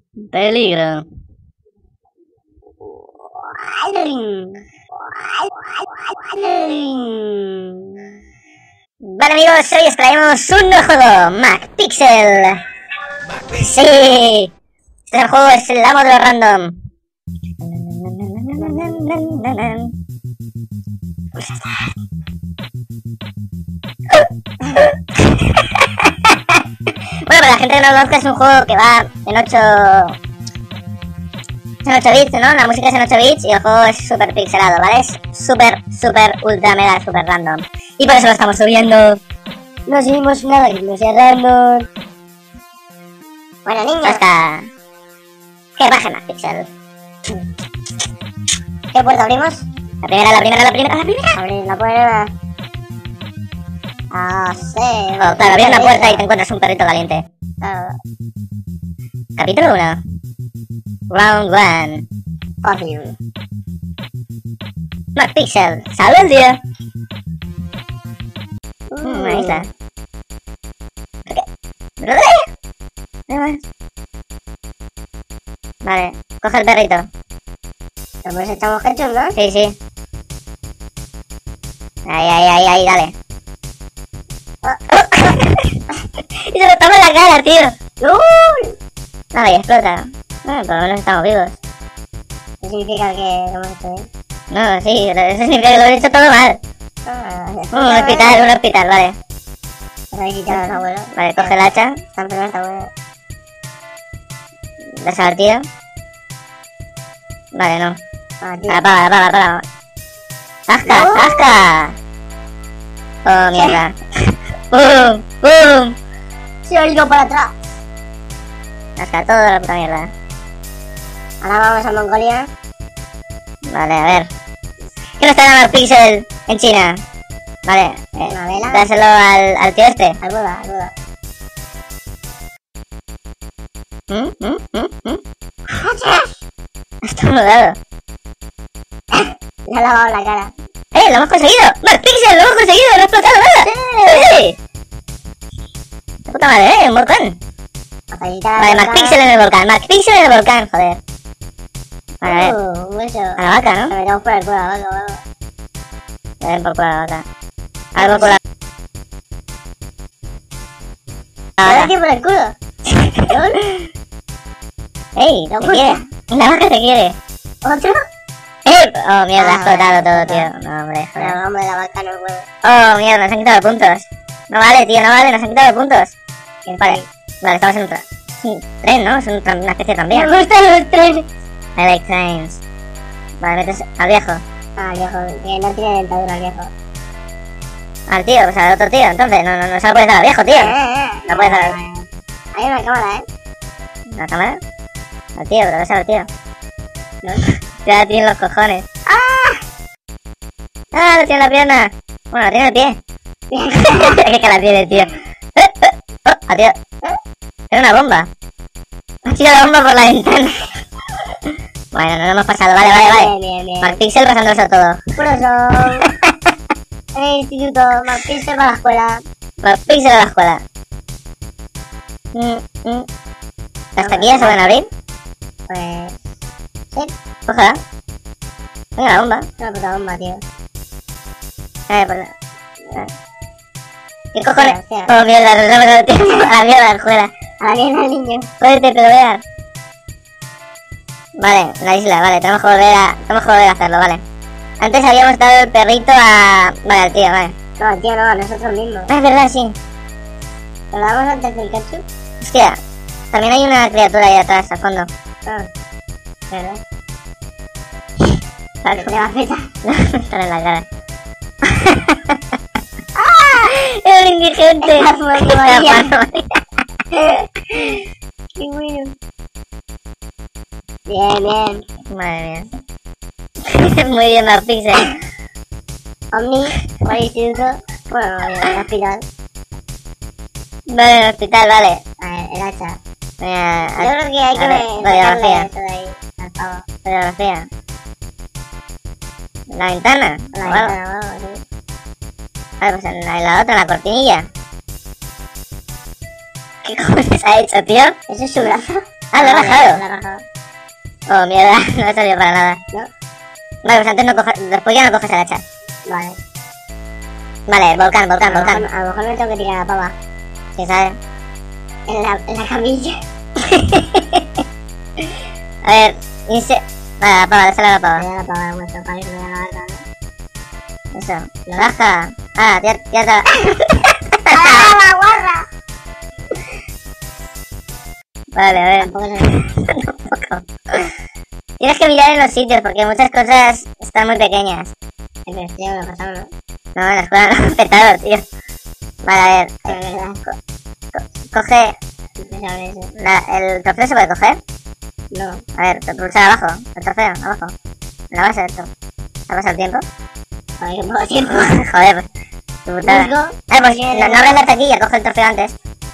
Peligro. Vale amigos, hoy os traemos un nuevo juego, McPixel. Sí, este juego es el amo de los random. Bueno, para la gente que no lo conozca, es un juego que va en 8 bits, ¿no? La música es en 8 bits y el juego es súper pixelado, ¿vale? Es súper, ultra, mega, súper random. Y por eso lo estamos subiendo. No subimos nada que no sea random. Bueno, niños. Hasta que baje McPixel. ¿Qué puerta abrimos? La primera. Abrir la puerta. Ah, sí. Oh, claro, abrir una puerta y te encuentras un perrito caliente. Capítulo 1. Round 1. Fácil. McPixel, salve el día. Ahí está. Vale, coge el perrito. Pues echamos ketchup, ¿no? Sí. Ahí, dale. Y se lo toma en la cara, tío. Nada, y explota. Por lo menos estamos vivos. ¿Eso significa que lo hemos hecho bien? No, sí, eso significa que lo he hecho todo mal. Un hospital, vale. Vale, coge el hacha. ¿Ves al tío? Vale, no. Apaga. ¡Asca! Oh, mierda. ¡Bum! Se ha ido para atrás. Asca, todo la puta mierda. Ahora vamos a Mongolia. Vale, a ver. ¿Qué no está dando McPixel en China? Vale, dáselo al tío este. Al Buda. Está mudado. Le ha lavado la cara. ¡Lo hemos conseguido! ¡McPixel, lo hemos conseguido! ¡No ha explotado nada! ¡Sí! ¡Qué puta madre, un volcán! Vale, McPixel en el volcán, joder. Vale, a ver. Un beso. A la vaca, ¿no? Le metemos por el culo a la vaca, Le den por culo a la vaca. A ver, por culo. ¿Le por el culo? ¡Ey! ¿Te quiere? La vaca te quiere. ¿Otro? Oh, mierda, ha explotado todo, tío. No, hombre, joder. No, hombre, la vaca no puede. Oh, mierda, nos han quitado puntos. No vale, tío, nos han quitado puntos. Vale, estamos en un tren, ¿no? Es una especie de tranvía. Me gustan los trenes. I like trains. Vale, metes al viejo. Al viejo, que no tiene dentadura el viejo. Al tío, pues al otro tío, entonces. No se lo puedes dar al viejo, tío. No puedes dar. Hay una cámara, ¿Una cámara? Al tío, pero dáselo al tío. No. Ya tiene los cojones. Lo tiene en la pierna. Bueno, lo tiene en el pie. Es que la tiene, tío. Tío. Era una bomba. Ha tirado la bomba por la ventana. Bueno, no lo hemos pasado. Vale. Bien. McPixel pasándose todo. Puro son. En el instituto. McPixel va a la escuela. ¿Hasta aquí ya se van a abrir? Pues... sí. Ojalá. Venga, la bomba. Una puta bomba, tío. Pues... ¿qué cojones? Oh, mierda, a la mierda, juega. A la mierda, niño. Jódete, pero vea. Vale, la isla, vale, tenemos que volver a hacerlo, vale. Antes habíamos dado el perrito a... vale, al tío, vale. No, al tío no, a nosotros mismos. Es verdad, sí. ¿Lo damos antes del ketchup? Hostia, también hay una criatura ahí atrás, al fondo. ¿Verdad? Vale, le va a petar. Está en la cara. ¡Es un indigente! ¡Qué bueno! Bien. Madre mía. Muy bien, McPixel. Omni, por el instituto. Bueno, el hospital. Vale, el hospital, vale. A ver, el hacha. Yo creo que hay que meterle esto de ahí. Al pavo. Radiografía. La ventana. Vamos, sí. Vale, pues en la otra, en la cortinilla. ¿Qué cojones ha hecho, tío? ¿Eso es su brazo? Ah, lo he rajado. Lo he rajado. Oh, mierda, no ha servido para nada. ¿No? Vale, pues antes no coges, después ya no coges el hacha. Vale. Vale, volcán. A lo mejor me tengo que tirar a la pava. Sí, ¿sabes? En la camilla. A ver, Vale, la pava, dásela a la pava. Voy a la pava, vuestro padre, me voy a la vaca, ¿no? Eso. Baja. Ah, ya está. ¡Ah, la guarra! Vale, a ver. Tampoco se Tampoco. Tienes que mirar en los sitios porque muchas cosas están muy pequeñas. pero estoy ya me lo he pasado, ¿no? No, en la escuela no he petado, tío. Vale, a ver. Sí, es verdad. Coge. No sabes eso. ¿El trofeo se puede coger? No. A ver, pulsa abajo. El trofeo, abajo. En la base de esto. ¿Ha pasado el tiempo? Joder, qué poco tiempo. Joder, tu putada. Busco. Pues no abres la taquilla, coge el trofeo antes.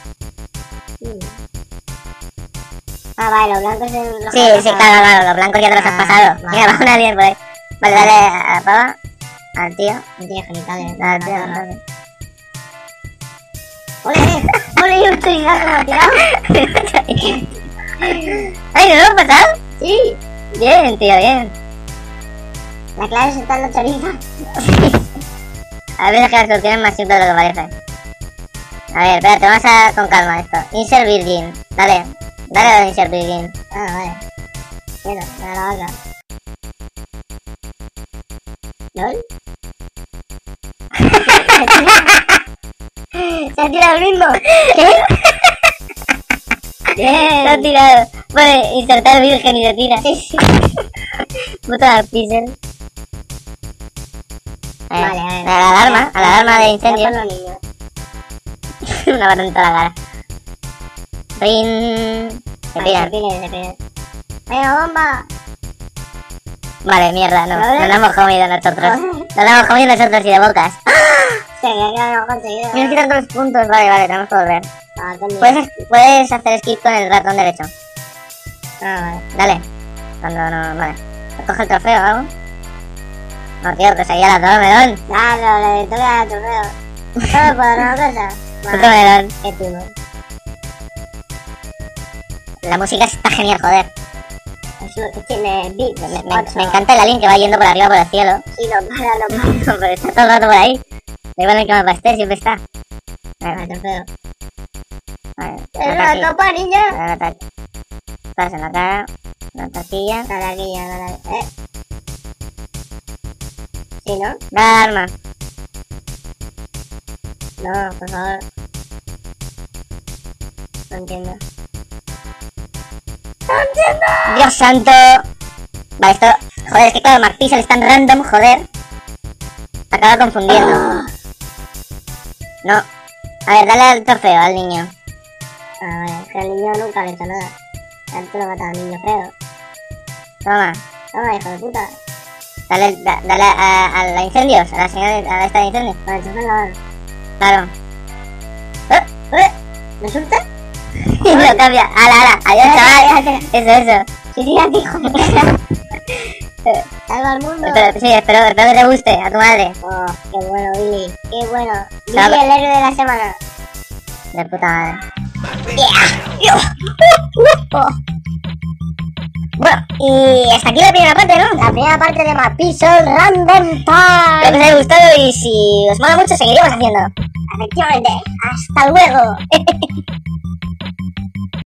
Ah, vale, los blancos en los Sí, claro, los blancos ya te los has pasado. vale. Mira, va un alien por ahí. Vale, dale a la pava, al tío. No tiene genitales. Dale al tío, dale. ¡Ole! ¡Ole! Yo estoy como tirado. ¡Ay, ¿no lo has pasado? Sí. Bien, tío, bien. La clave es estar en los chorizos. A veces que la solución es más simple de lo que parece. A ver, espérate, vamos a con calma esto. Insert Virgin. Dale a Insert Virgin. Ah, vale. Mira, me da la vaca. ¿Lol? Se ha tirado el mismo. ¿Qué? Se ha tirado. Vale, insertar virgen y se tira. Puta pixel. Vale, A la alarma de incendio. Los niños. Una bata en toda la cara. Rin. Se Vale, piran. se piden. ¡Venga, bomba! Vale, mierda, no. ¿Vale? No lo hemos comido nosotros. No lo hemos comido nosotros y de bocas. Sí, que ya lo hemos conseguido. Me nos quitan todos los puntos. Vale, tenemos que volver. Ah, coño. Puedes hacer skip con el ratón derecho. Ah, vale. Dale. Cuando no. Vale. Coge el trofeo o algo. No, tío, que seguía la todo melón. Claro, le toca a trofeo. Todo por una cosa. Puto melón. Qué tubo. La música está genial, joder. Es lo que tiene beat. Me encanta el alien que va yendo por arriba por el cielo. Y lo para. Pero está todo el rato por ahí. Da igual en qué mapa esté, siempre está. Vale, trofeo. Vale, ¡Es la copa, niña! Estás en la cara. La taquilla. Dale aquí ya, dale. ¿Sí, no? Da arma. No, por favor. No entiendo. Dios santo. Vale, esto. Joder, es que claro, McPixel es tan random, joder. Acaba confundiendo. No. A ver, dale al trofeo al niño. Ah, vale, es que al niño nunca le he hecho nada. Antes lo mataba al niño feo. Toma. Toma, hijo de puta. Dale a la incendios, a la señal a esta de incendios. Vale, entonces la Claro. ¿Resulta? Y lo cambia. Ala. Adiós, chaval. Eso. Sí, sí, a ti, hijo de puta. Salva al mundo. Espero que te guste, a tu madre. Oh, qué bueno, Billy. Qué bueno. Billy, Salva. el héroe de la semana. De puta madre. Bueno, y hasta aquí la primera parte, ¿no? La primera parte de McPixel Random Time. Espero que os haya gustado y si os mola mucho seguiremos haciendo. Efectivamente. Hasta luego.